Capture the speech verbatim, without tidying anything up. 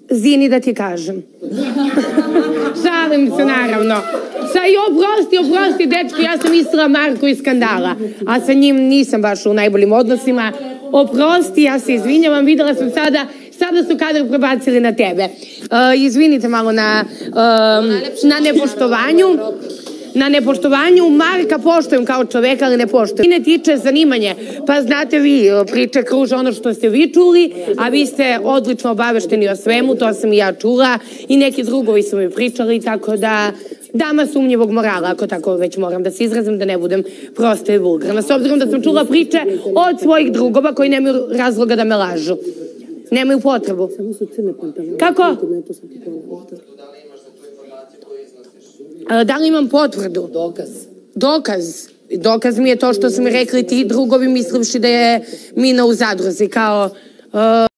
Zini da ti kažem. Šalim se, naravno. Sa i oprosti, oprosti, dečko, ja sam mislila Marko iz Skandala, a sa njim nisam baš u najboljim odnosima. Oprosti, ja se izvinjavam, videla sam sada, sada su kadar prebacili na tebe. Izvinite malo na nepoštovanju. Na nepoštovanju Marka poštujem kao čoveka, ali ne poštujem. Ne tiče zanimanje, pa znate vi, priče kruže ono što ste vi čuli, a vi ste odlično obavešteni o svemu, to sam i ja čula i neki drugovi su mi pričali, tako da dama sumnjivog morala, ako tako već moram da se izrazim, da ne budem prosto i vulgarna. S obzirom da sam čula priče od svojih drugova koji nemaju razloga da me lažu. Nemaju potrebu. Kako? Da li imam potvrdu? Dokaz. Dokaz. Dokaz mi je to što su mi rekli ti drugovi mislivši da je Mina u zadruzi, kao...